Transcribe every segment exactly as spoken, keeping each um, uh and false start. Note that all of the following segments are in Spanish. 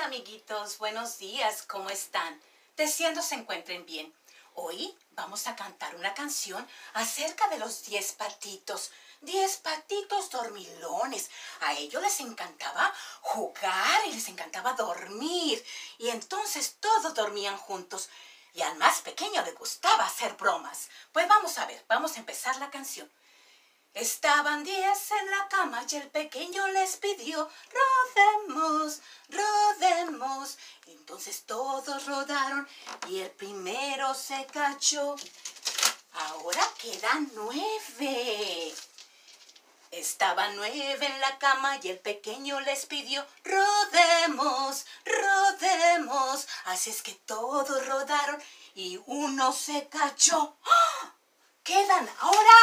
Hola amiguitos, buenos días, ¿cómo están? Deseando se encuentren bien. Hoy vamos a cantar una canción acerca de los diez patitos. Diez patitos dormilones. A ellos les encantaba jugar y les encantaba dormir. Y entonces todos dormían juntos. Y al más pequeño le gustaba hacer bromas. Pues vamos a ver, vamos a empezar la canción. Estaban diez en la cama y el pequeño les pidió, rodemos, rodemos. Entonces todos rodaron y el primero se cayó. Ahora quedan nueve. Estaban nueve en la cama y el pequeño les pidió, rodemos, rodemos. Así es que todos rodaron y uno se cayó. ¡Ah! Quedan ahora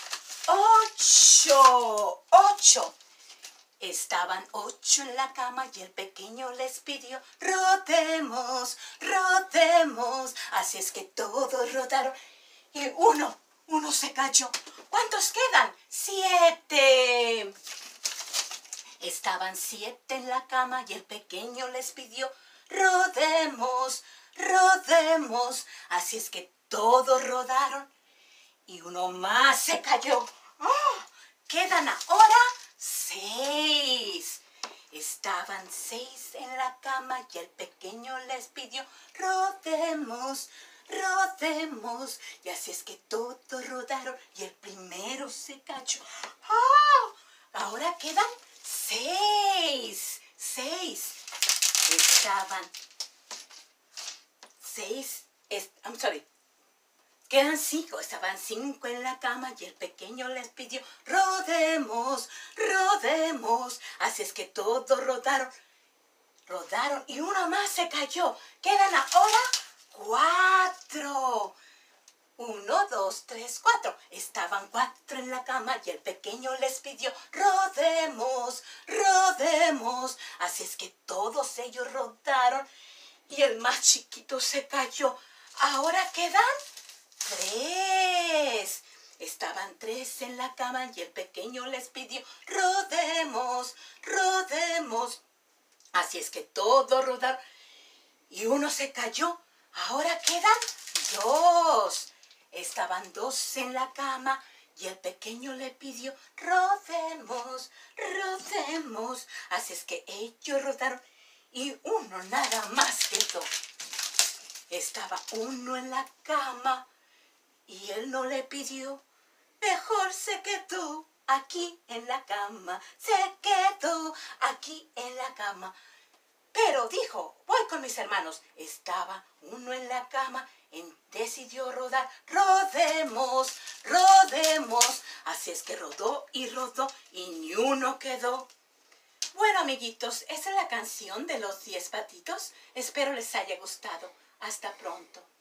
Ocho, ocho. Estaban ocho en la cama y el pequeño les pidió, rodemos, rodemos. Así es que todos rodaron y uno, uno se cayó. ¿Cuántos quedan? Siete. Estaban siete en la cama y el pequeño les pidió, rodemos, rodemos. Así es que todos rodaron y uno más se cayó. ¡Oh! Quedan ahora seis. Estaban seis en la cama y el pequeño les pidió, rodemos, rodemos. Y así es que todos rodaron y el primero se cayó. ¡Oh! Ahora quedan seis. Seis. Estaban seis. Es, I'm sorry. Quedan cinco, estaban cinco en la cama y el pequeño les pidió, rodemos, rodemos. Así es que todos rodaron, rodaron y uno más se cayó. Quedan ahora cuatro. Uno, dos, tres, cuatro. Estaban cuatro en la cama y el pequeño les pidió, rodemos, rodemos. Así es que todos ellos rodaron y el más chiquito se cayó. Ahora quedan tres. Estaban tres en la cama y el pequeño les pidió, rodemos, rodemos. Así es que todos rodaron y uno se cayó. Ahora quedan dos. Estaban dos en la cama y el pequeño le pidió, rodemos, rodemos. Así es que ellos rodaron y uno nada más quedó. Estaba uno en la cama y él no le pidió, mejor se quedó aquí en la cama, se quedó aquí en la cama. Pero dijo, voy con mis hermanos. Estaba uno en la cama, y decidió rodar, rodemos, rodemos. Así es que rodó y rodó y ni uno quedó. Bueno, amiguitos, esa es la canción de los diez patitos. Espero les haya gustado. Hasta pronto.